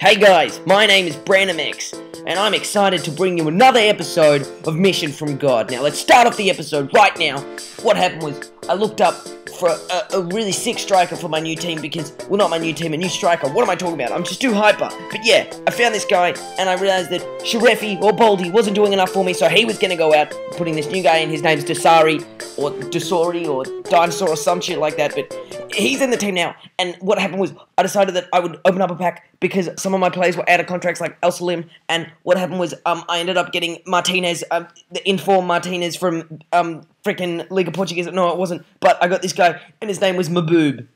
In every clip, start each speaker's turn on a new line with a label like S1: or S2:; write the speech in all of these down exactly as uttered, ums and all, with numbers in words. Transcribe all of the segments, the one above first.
S1: Hey guys, my name is Branamex, and I'm excited to bring you another episode of Mission from God. Now, let's start off the episode right now. What happened was, I looked up for a, a really sick striker for my new team because, well, not my new team, a new striker. What am I talking about? I'm just too hyper. But yeah, I found this guy, and I realized that Sharefi or Baldy wasn't doing enough for me, so he was going to go out putting this new guy in. His name's Dasari, or Dasori, or Dinosaur, or some shit like that, but he's in the team now. And what happened was, I decided that I would open up a pack because some of my players were out of contracts, like El Salim, and what happened was, um, I ended up getting Martinez, um, the informed Martinez from, um, freaking Liga Portuguese. No, it wasn't, but I got this guy, and his name was Maboob.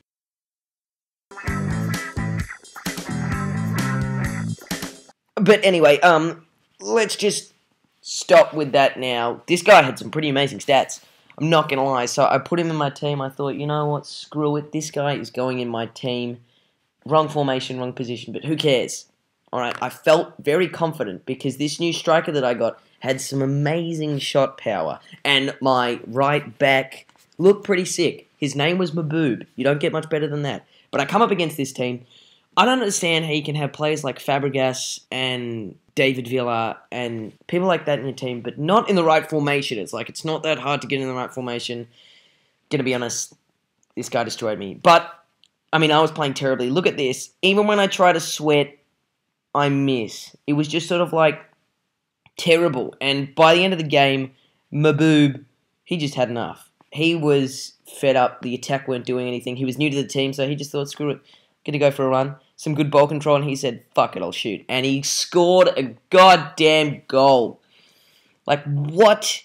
S1: But anyway, um, let's just stop with that now. This guy had some pretty amazing stats. I'm not gonna lie, so I put him in my team. I thought, you know what, screw it. This guy is going in my team. Wrong formation, wrong position, but who cares? Alright, I felt very confident because this new striker that I got had some amazing shot power. And my right back looked pretty sick. His name was Maboob. You don't get much better than that. But I come up against this team. I don't understand how you can have players like Fabregas and David Villa and people like that in your team, but not in the right formation. It's like, it's not that hard to get in the right formation. Gonna be honest, this guy destroyed me. But, I mean, I was playing terribly. Look at this. Even when I try to sweat, I miss. It was just sort of like terrible. And by the end of the game, Maboob, he just had enough. He was fed up. The attack weren't doing anything. He was new to the team, so he just thought, screw it. Gonna go for a run. Some good ball control, and he said, fuck it, I'll shoot. And he scored a goddamn goal. Like, what?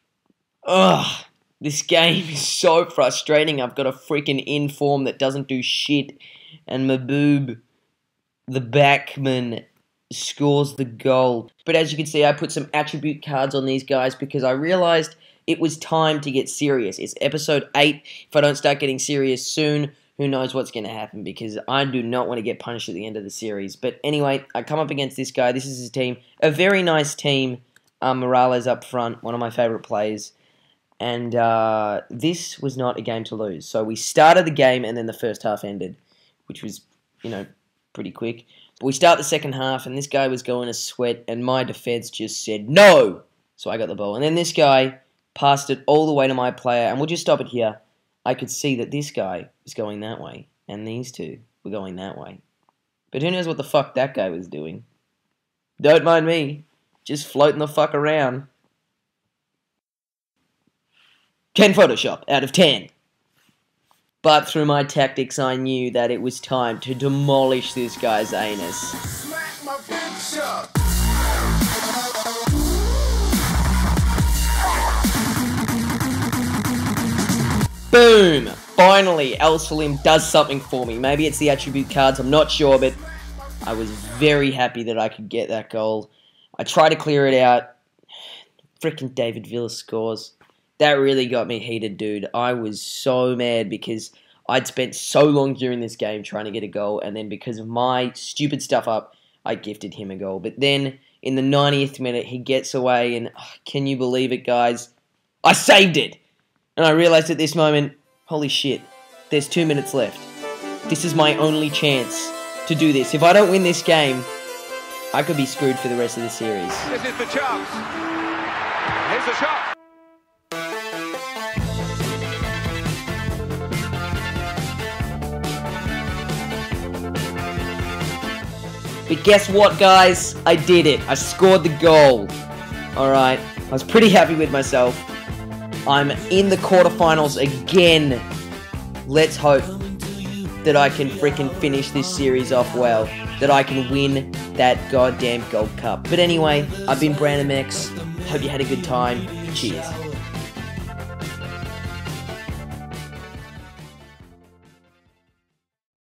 S1: Ugh. This game is so frustrating. I've got a freaking inform that doesn't do shit. And Maboob, the backman, scores the goal. But as you can see, I put some attribute cards on these guys because I realized it was time to get serious. It's episode eight. If I don't start getting serious soon, who knows what's going to happen, because I do not want to get punished at the end of the series. But anyway, I come up against this guy. This is his team. A very nice team. Um, Morales up front, one of my favorite players. And uh, this was not a game to lose. So we started the game, and then the first half ended, which was, you know, pretty quick. But we start the second half, and this guy was going to sweat, and my defense just said, no! So I got the ball. And then this guy passed it all the way to my player, and we'll just stop it here. I could see that this guy was going that way, and these two were going that way. But who knows what the fuck that guy was doing. Don't mind me. Just floating the fuck around. ten Photoshop out of ten. But through my tactics, I knew that it was time to demolish this guy's anus. Smack my bitch up. Boom! Finally, El Salim does something for me. Maybe it's the attribute cards, I'm not sure, but I was very happy that I could get that goal. I tried to clear it out. Frickin' David Villa scores. That really got me heated, dude. I was so mad because I'd spent so long during this game trying to get a goal, and then because of my stupid stuff up, I gifted him a goal. But then, in the ninetieth minute, he gets away, and oh, can you believe it, guys? I saved it! And I realized at this moment, holy shit, there's two minutes left. This is my only chance to do this. If I don't win this game, I could be screwed for the rest of the series.
S2: This is the chance. Here's the shot.
S1: But guess what, guys? I did it. I scored the goal. Alright, I was pretty happy with myself. I'm in the quarterfinals again. Let's hope that I can freaking finish this series off well. That I can win that goddamn Gold Cup. But anyway, I've been Branamex. Hope you had a good time. Cheers.